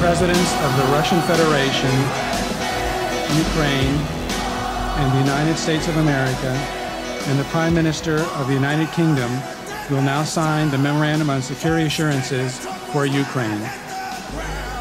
presidents of the Russian Federation, Ukraine, and the United States of America, and the Prime Minister of the United Kingdom will now sign the Memorandum on Security Assurances for Ukraine.